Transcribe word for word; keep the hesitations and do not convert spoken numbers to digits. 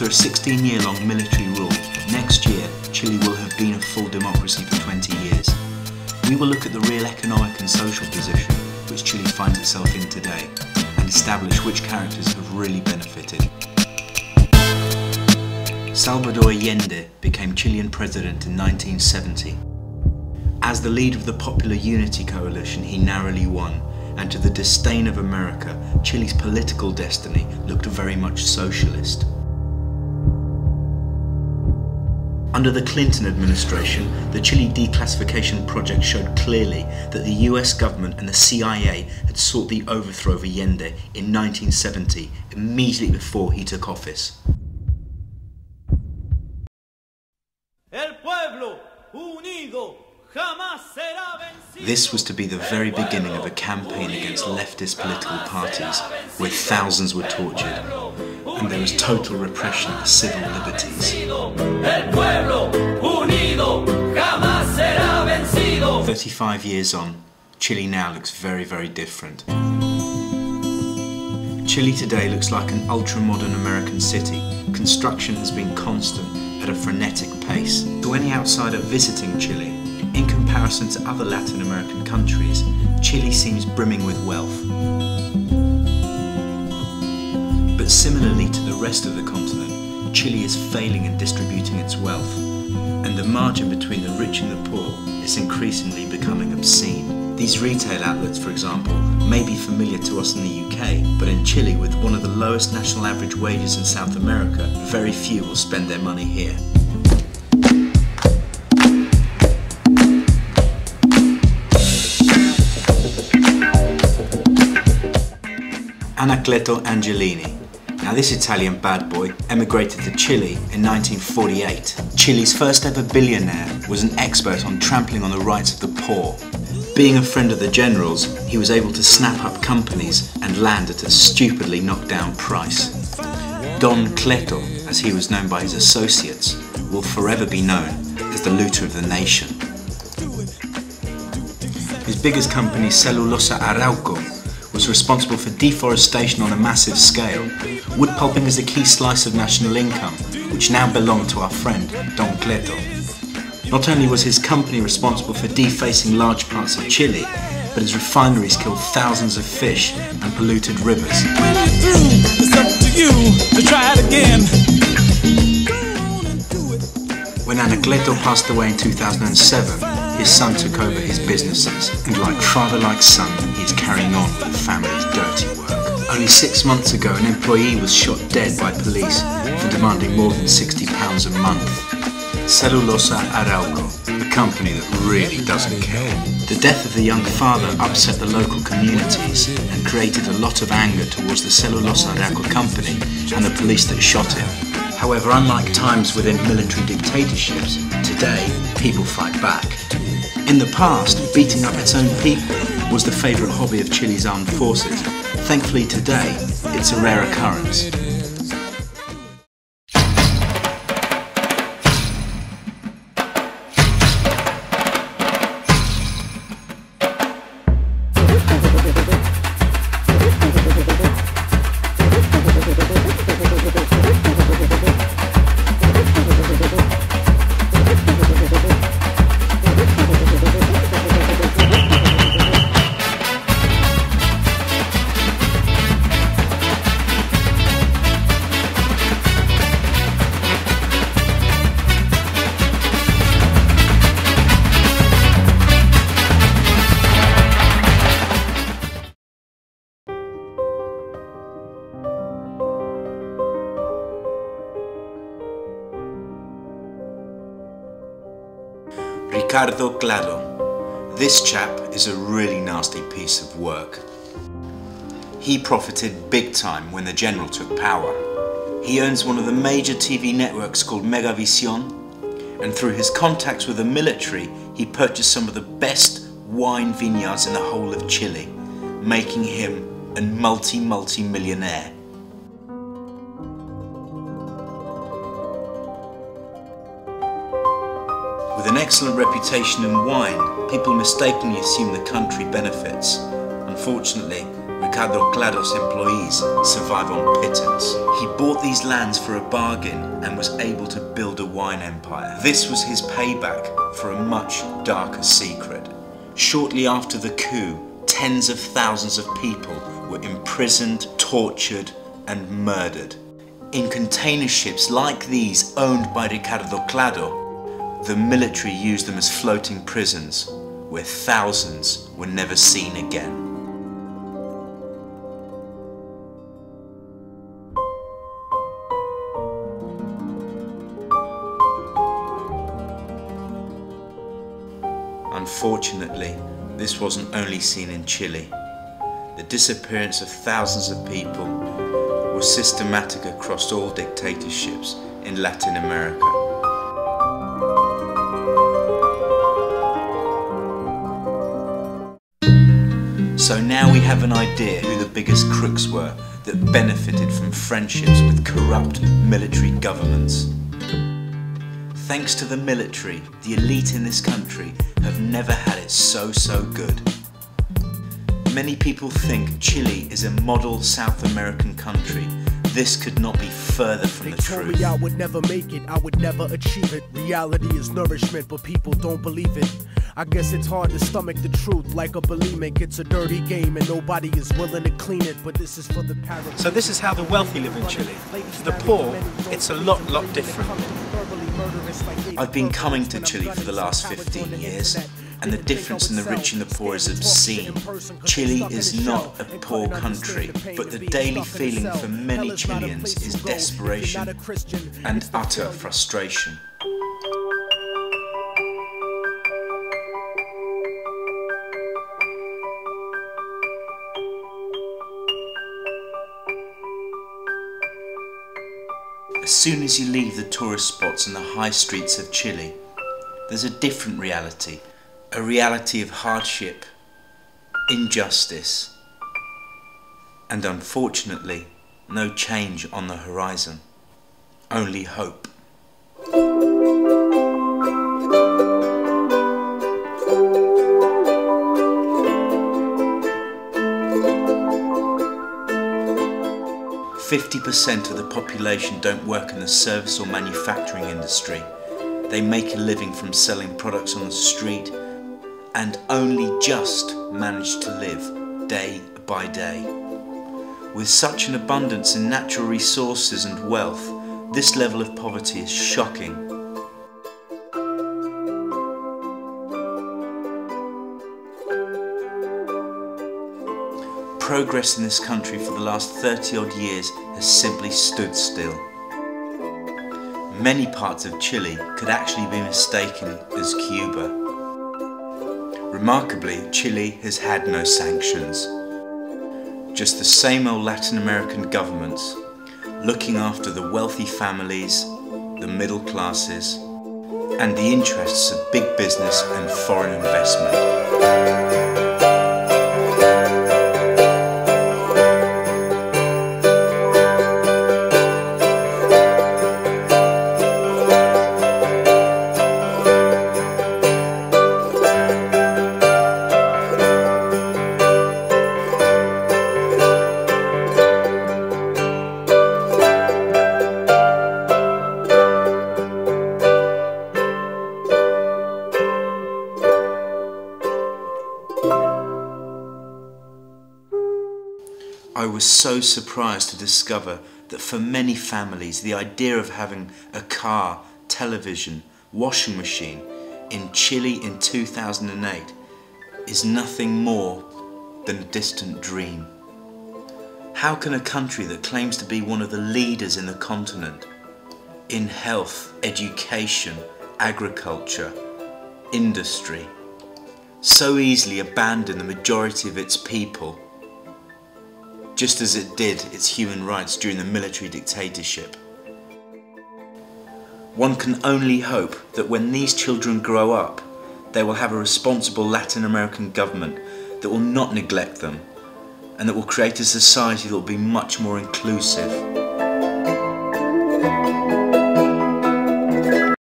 After a sixteen year long military rule, next year Chile will have been a full democracy for twenty years. We will look at the real economic and social position which Chile finds itself in today and establish which characters have really benefited. Salvador Allende became Chilean president in nineteen seventy. As the leader of the Popular Unity Coalition, he narrowly won, and to the disdain of America, Chile's political destiny looked very much socialist. Under the Clinton administration, the Chile declassification project showed clearly that the U S government and the C I A had sought the overthrow of Allende in nineteen seventy, immediately before he took office. El pueblo unido jamás será vencido. This was to be the very beginning of a campaign against leftist political parties, where thousands were tortured, and there was total repression of civil liberties. thirty-five years on, Chile now looks very, very different. Chile today looks like an ultra-modern American city. Construction has been constant at a frenetic pace. To any outsider visiting Chile, in comparison to other Latin American countries, Chile seems brimming with wealth. But similarly to the rest of the continent, Chile is failing in distributing its wealth, and the margin between the rich and the poor is increasingly becoming obscene. These retail outlets, for example, may be familiar to us in the U K, but in Chile, with one of the lowest national average wages in South America, very few will spend their money here. Anacleto Angelini. Now this Italian bad boy emigrated to Chile in nineteen forty-eight. Chile's first ever billionaire was an expert on trampling on the rights of the poor. Being a friend of the generals, he was able to snap up companies and land at a stupidly knocked down price. Don Cleto, as he was known by his associates, will forever be known as the looter of the nation. His biggest company, Celulosa Arauco, was responsible for deforestation on a massive scale. Wood pulping is a key slice of national income, which now belonged to our friend, Don Cleto. Not only was his company responsible for defacing large parts of Chile, but his refineries killed thousands of fish and polluted rivers. When you're through, it's up to you to try it again. Go on and do it. When Anacleto passed away in two thousand seven, his son took over his businesses, and like father like son, he is carrying on with the family's dirty work. Only six months ago, an employee was shot dead by police for demanding more than sixty pounds a month. Celulosa Arauco, a company that really doesn't care. The death of the young father upset the local communities and created a lot of anger towards the Celulosa Arauco company and the police that shot him. However, unlike times within military dictatorships, today people fight back. In the past, beating up its own people was the favourite hobby of Chile's armed forces. Thankfully today, it's a rare occurrence. Ricardo Claro. This chap is a really nasty piece of work. He profited big time when the general took power. He owns one of the major T V networks called Megavisión, and through his contacts with the military, he purchased some of the best wine vineyards in the whole of Chile, making him a multi-multi-millionaire. With an excellent reputation in wine, people mistakenly assume the country benefits. Unfortunately, Ricardo Clado's employees survive on pittance. He bought these lands for a bargain and was able to build a wine empire. This was his payback for a much darker secret. Shortly after the coup, tens of thousands of people were imprisoned, tortured, and murdered. In container ships like these owned by Ricardo Clado, the military used them as floating prisons where thousands were never seen again. Unfortunately, this wasn't only seen in Chile. The disappearance of thousands of people was systematic across all dictatorships in Latin America. So now we have an idea who the biggest crooks were that benefited from friendships with corrupt military governments. Thanks to the military, the elite in this country have never had it so, so good. Many people think Chile is a model South American country. This could not be further from the truth. They told me I would never make it, I would never achieve it. Reality is nourishment, but people don't believe it. I guess it's hard to stomach the truth like a bulimic. It's a dirty game and nobody is willing to clean it, but this is for the parents. So this is how the wealthy live in Chile. For the poor, it's a lot, lot different. I've been coming to Chile for the last fifteen years, and the difference in the rich and the poor is obscene. Chile is not a poor country, but the daily feeling for many Chileans is desperation and utter frustration. As soon as you leave the tourist spots and the high streets of Chile, there's a different reality, a reality of hardship, injustice, and unfortunately, no change on the horizon, only hope. fifty percent of the population don't work in the service or manufacturing industry. They make a living from selling products on the street and only just manage to live day by day. With such an abundance in natural resources and wealth, this level of poverty is shocking. Progress in this country for the last thirty odd years has simply stood still. Many parts of Chile could actually be mistaken as Cuba. Remarkably, Chile has had no sanctions. Just the same old Latin American governments looking after the wealthy families, the middle classes, and the interests of big business and foreign investment. I was so surprised to discover that for many families the idea of having a car, television, washing machine in Chile in two thousand eight is nothing more than a distant dream. How can a country that claims to be one of the leaders in the continent in health, education, agriculture, industry, so easily abandon the majority of its people, just as it did its human rights during the military dictatorship? One can only hope that when these children grow up, they will have a responsible Latin American government that will not neglect them and that will create a society that will be much more inclusive.